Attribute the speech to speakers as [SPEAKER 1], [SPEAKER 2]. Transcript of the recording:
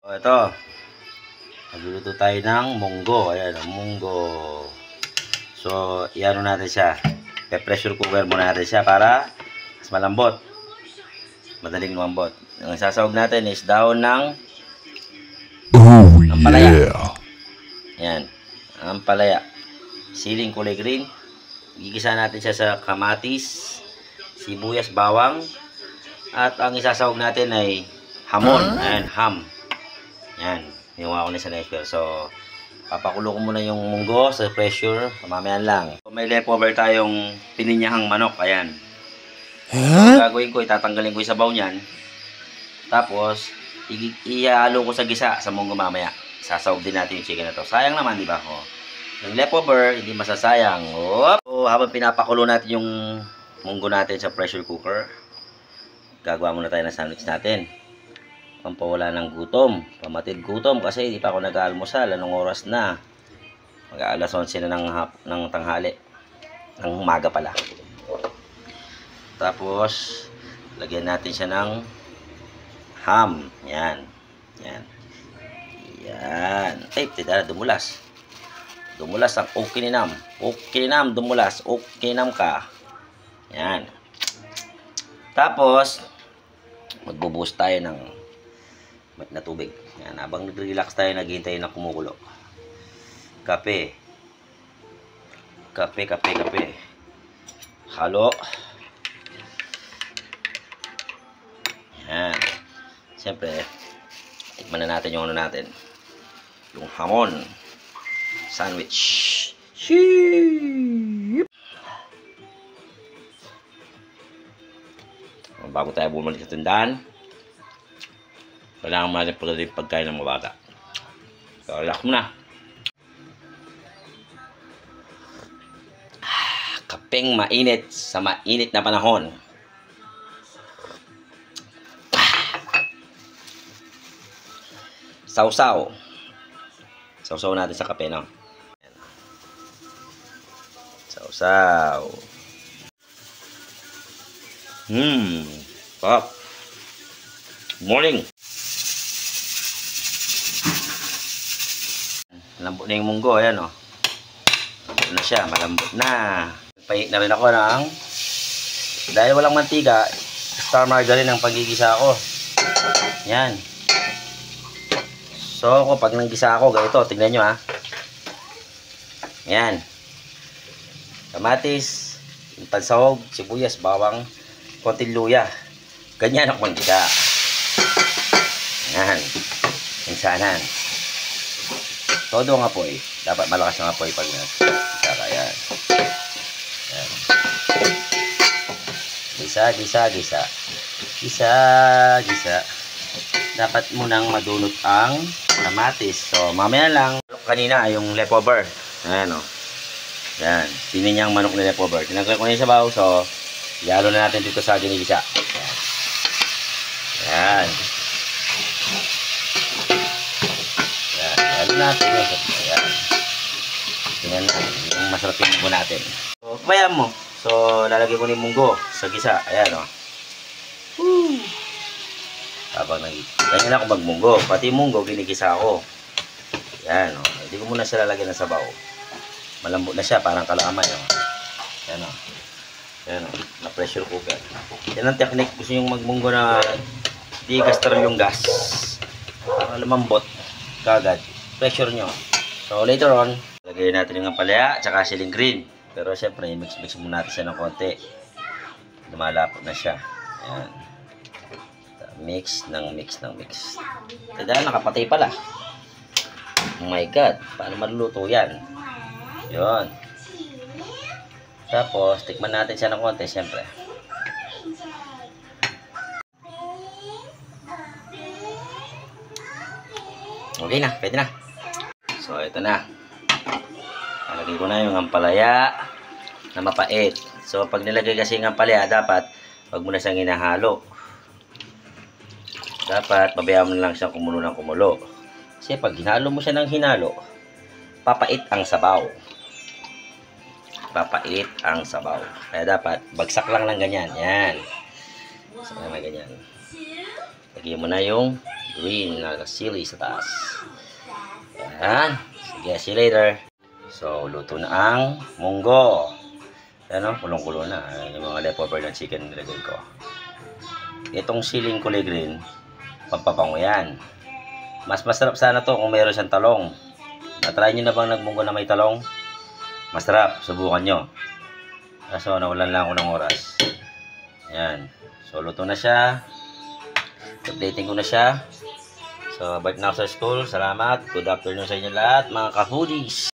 [SPEAKER 1] Ito, magluluto tayo ng munggo. Ayan, munggo. So, iano natin siya. Pe-pressure cooker muna natin siya para mas malambot. Madaling lumambot. Ang sasawag natin is daon ng ampalaya. Ayan, ampalaya. Siling kulay green. Gigisa natin siya sa kamatis, sibuyas, bawang. At ang isasawag natin ay hamon. Ayan, ham. Yan, ginawa ko na sa next. So, papakulo ko muna yung munggo sa pressure. Mamaya lang. So, may leftover tayong pininyahang manok. Ayan. So, gagawin ko, itatanggalin ko yung sabaw niyan. Tapos, ihalo ko sa gisa sa munggo mamaya. Sasawag din natin yung chicken na to. Sayang naman, di ba? Oh. Yung leftover, hindi masasayang. Oh. So, habang pinapakulo natin yung munggo natin sa pressure cooker, gagawa muna tayo ng sandwich natin. Pampawala ng gutom, pamatid gutom kasi hindi pa ako nag-aalmusal. Anong oras na? Mag-aalas 11 na ng tanghali, ng umaga pala. Tapos lagyan natin siya ng ham. Yan, yan, yan. Ay, tita, dumulas ang ukininam, dumulas, ukininam ka. Yan. Tapos magbubuhos tayo ng na tubig. Yan, habang nag-relax tayo, naghihintay na kumukulo. Kape. Halo. Yan. Siyempre, tikman na natin yung ano natin. Yung hamon. Sandwich. Bago tayo bumalik sa tindahan, kailangan natin pala rin pagkain ng mga bata. So, relax muna. Kapeng mainit sa mainit na panahon. Sausaw. Sausaw natin sa kape, no? Sausaw. Pop. Morning. Malambot na yung munggo, ayan o. Malambot na siya, malambot na. Pahit na rin ako ng, dahil walang mantika, star margarine ang pagigisa ko. Yan. So, pag nanggisa ako, ganito, tingnan nyo ha. Yan. Kamatis, pansahog, sibuyas, bawang, konting luya. Ganyan ako manggisa. Yan. Insanan. Todo ang apoy. Dapat malakas ang apoy pag nagkaka. Yan. Yan. Gisa. Dapat munang madunot ang kamatis. So, mamaya lang. Kanina, yung leftover. Ayan o. Yan. Pininyang manok na leftover. Tinanggal ko na yung sabaw. So, ihalo na natin dito sa ginigisa. Yan. Natin yan. Tingnan natin yung masarap yung munggo natin. So, pabayaan mo. So, lalagay ko ni munggo sa gisa. Ayan o. Habang ganyan ako magmunggo. Pati munggo, ginigisa ako. Ayan o. Hindi ko muna siya lalagyan ng sabaw. Malambot na siya, parang kalamay o. Ayan o. Ayan o. Na pressure cooker. Yan ang technique. Gusto yung magmunggo na di gastar yung gas. Para lumambot kagad. Pressure nyo. So, later on, lagay natin yung ampalaya at saka siling green. Pero, syempre, mix muna natin siya ng konti. Lumalapot na siya. Ayan. Mix. Tada, nakapatay pala. Oh my God. Paano maluluto yan? Yun. Tapos, tikman natin siya ng konti, syempre. Okay na, pwede na. So, ito na. Nalagay ko na yung ampalaya na mapait. So, pag nilagay kasi yung ampalaya, dapat wag mo na siyang hinahalo. Dapat, pabayaan mo na lang siyang kumulo ng kumulo. Kasi pag hinalo mo siya ng hinalo, papait ang sabaw. Kaya dapat, bagsak lang ng ganyan. Yan. Bagsak lang ng ganyan. Lagyan mo na yung green na sili sa taas. Yan. Sige, see you later. So, luto na ang munggo. Ano, kulong-kulo na. Yung mga leftover ng chicken nilagay ko. Itong siling kulay green, pampabango yan. Mas masarap sana to kung mayroon siyang talong. Na-try nyo na bang nagmunggo na may talong? Masarap, subukan nyo. Kaso nawalan lang ako ng oras. Yan. So, luto na siya. Updating ko na siya. So, balik na ako sa school. Salamat. Good afternoon sa inyo lahat, mga ka-hoodies.